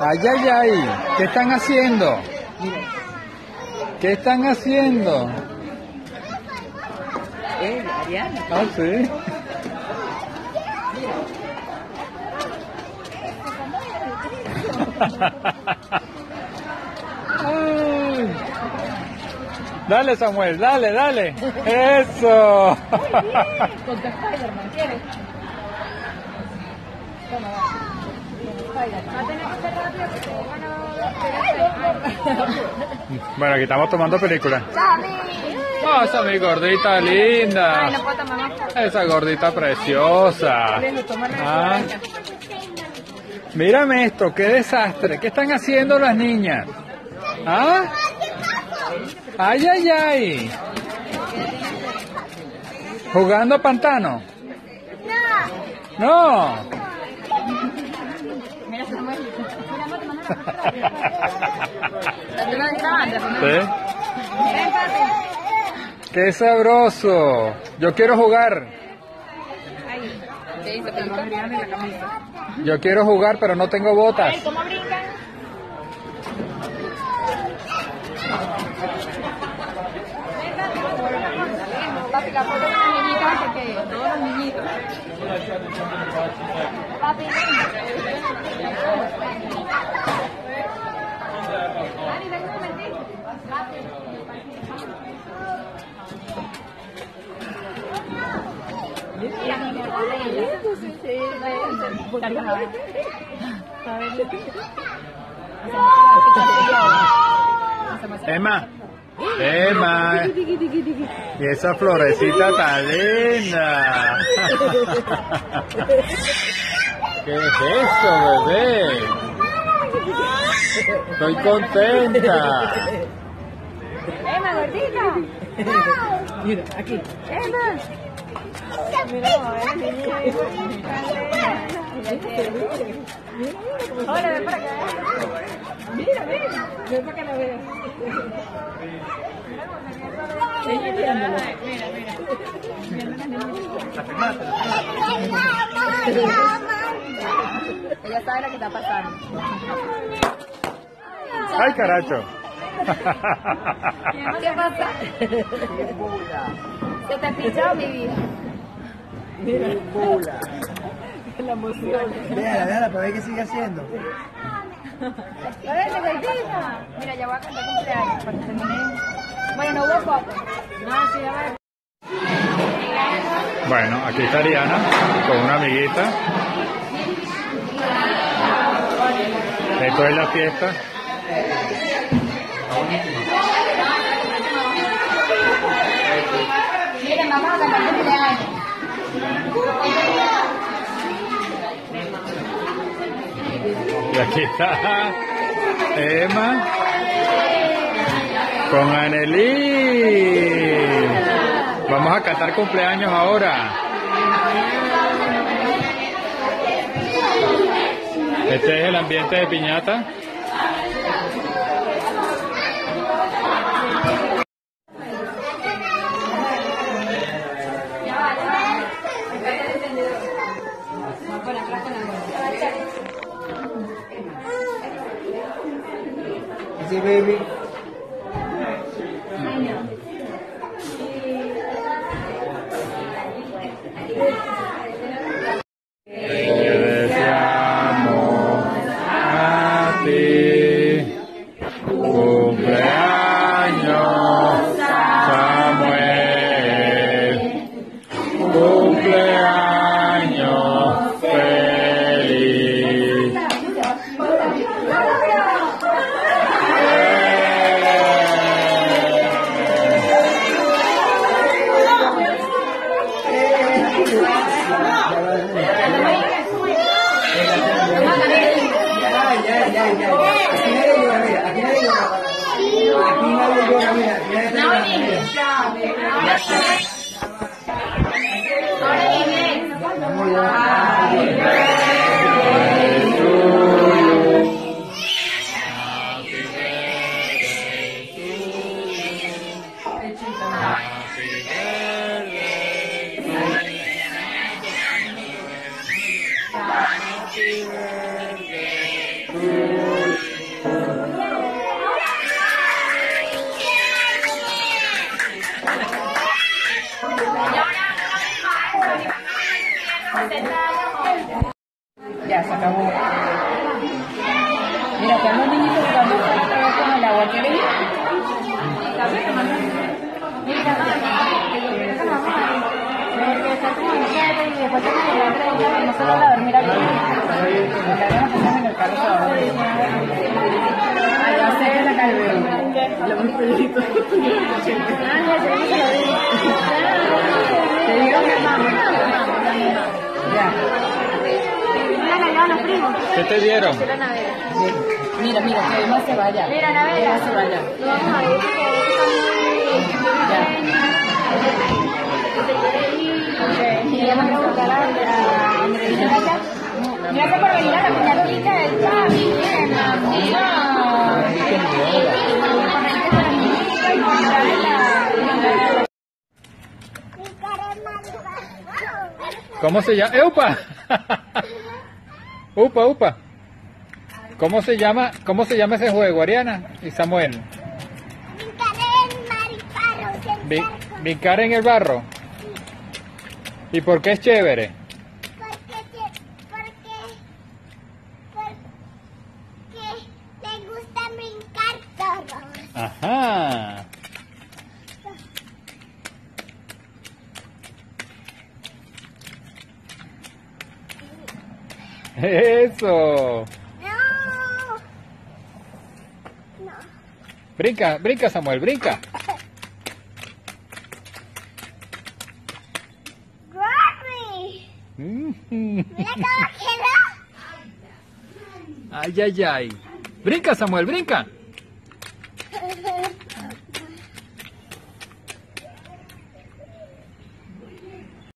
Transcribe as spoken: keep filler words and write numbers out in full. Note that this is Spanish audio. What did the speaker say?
Ay, ay, ay. ¿Qué están haciendo? ¿Qué están haciendo? Eh, Ariana. Ah, sí. Ay. Dale, Samuel, dale, dale. Eso. Con tu Spider-Man, ¿quieres? Toma, va. Con Spider-Man. Va a tener que ser rápido porque Bueno, aquí estamos tomando película. Oh, esa mi gordita linda. Ay, no puedo tomar más. Esa gordita preciosa. Ah. Mírame esto, qué desastre. ¿Qué están haciendo las niñas? ¿Ah? Ay, ay, ay. ¿Jugando pantano? No. Mira, Samuel. Mira, no te mandas la foto rápido. ¿Tú no grabando? ¿Sí? Ven, papi. ¡Qué sabroso! Yo quiero jugar. Ahí. ¿Qué hizo? Pero no brincan en la camisa. Yo quiero jugar, pero no tengo botas. ¿Cómo brincan? Papi, la foto de los niñitos antes que todos los niñitos. Papi, ven. Dani, ven un momentito. Papi. Emma, Emma, y esa florecita tan linda. ¿Qué es eso, bebé? Estoy contenta. Emma, gordita. Mira, aquí. Emma. Mira, a ver, hola, ven para acá. Mira, mira. Ven para que la veas. Mira, mira. Ella sabe lo que está pasando. ¡Ay, caracho! ¿Qué pasa? Se te pichó mi vida. Mira, bola. La emoción. Déjala, déjala, para ver qué sigue haciendo. A ver, gordita. Mira, ya voy a cantar cumpleaños para que termine. Bueno, no hubo foto. No, sí, a ver. Bueno, aquí está Ariana con una amiguita. Esto es la fiesta. Miren, vamos a cantar cumpleaños. Y aquí está Emma con Anneli. Vamos a cantar cumpleaños ahora. Este es el ambiente de piñata. Sí, baby. Te deseamos a ti cumpleaños, Samuel, cumpleaños feliz. Happy birthday to you. Ya, se acabó. Mira, están los niñitos jugando con el agua. ¿Quieres ir? Mira, porque está como en siete y después tenemos que ir a no se van a dormir aquí. En el carro solo. Ay, ya sé que la calvé. Lo muy pelito. Ah, ya sé que se lo digo. Te digo que vamos. Ya. ¿Qué te dieron? Mira, mira, que no se vaya. Mira, Navera. No se vaya. Vamos a ver. Ya. Ok. Y ya vamos a preguntar a Andreina allá. Mira que por venir a la piñatita del papi. Mira. ¿Cómo se llama? ¡Eupa! ¡Upa, upa! ¿Cómo se llama, cómo se llama ese juego, Ariana y Samuel? Brincar en el barro. ¿Brincar en el barro? ¿Y por qué es chévere? Porque, porque, porque le gusta brincar todos. Ajá. Eso. No. No. Brinca, brinca Samuel, brinca. Gary. Mira cómo quedó. Ay, ay, ay. Brinca Samuel, brinca.